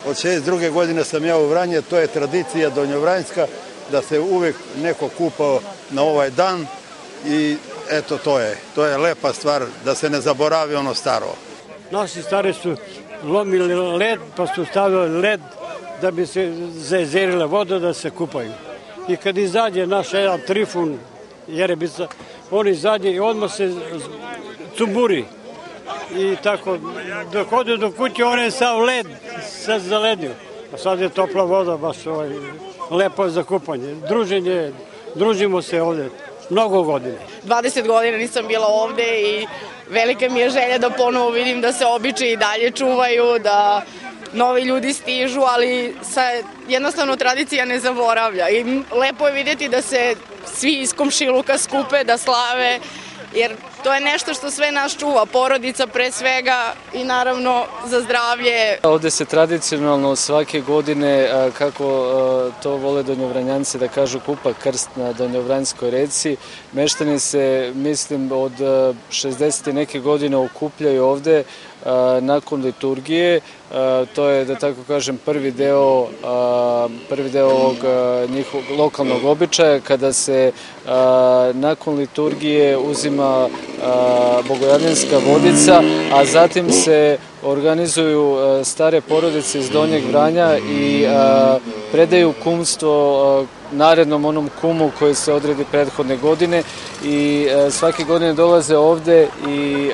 Od 62. godine sam ja u Vranje, to je tradicija donjovranjska da se uvek neko kupao na ovaj dan i eto to je lepa stvar da se ne zaboravi ono staro. Naši stari su lomili led pa su stavili led da bi se zajezerila voda da se kupaju. I kad izađe naš jedan Trifun Jerebica, on izađe i odmah se cumburi. I tako, dok ode do kuće, on je sav led se zaledio. A sad je topla voda, baš lepo je za kupanje. Družimo se ovde mnogo godine. 20 godina nisam bila ovde i velika mi je želja da ponovo vidim da se običaji i dalje čuvaju, da novi ljudi stižu, ali jednostavno tradicija ne zaboravlja. I lepo je vidjeti da se svi iz komšiluka skupe, da slave, jer to je nešto što sve nas čuva, porodica pre svega i naravno za zdravlje. Ovde se tradicionalno svake godine, kako to vole donjovranjanci da kažu, kupa krst na Donjovranjskoj reci. Meštani se, mislim, od 60. neke godine okupljaju ovde nakon liturgije. To je, da tako kažem, prvi deo ovog njihovog lokalnog običaja, kada se nakon liturgije uzima bogojavljanska vodica, a zatim se organizuju stare porodice iz Donjeg Vranja i predaju kumstvo narednom onom kumu koji se odredi prethodne godine i svake godine dolaze ovde i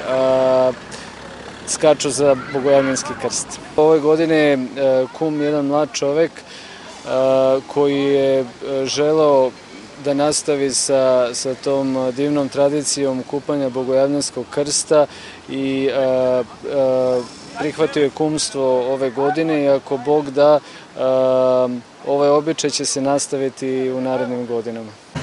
skaču za bogojavljanski krst. Ove godine kum jedan mlad čovek koji je želeo da nastavi sa tom divnom tradicijom kupanja bogojavljanskog krsta i prihvatio je kumstvo ove godine i ako Bog da, ovaj običaj će se nastaviti u narednim godinama.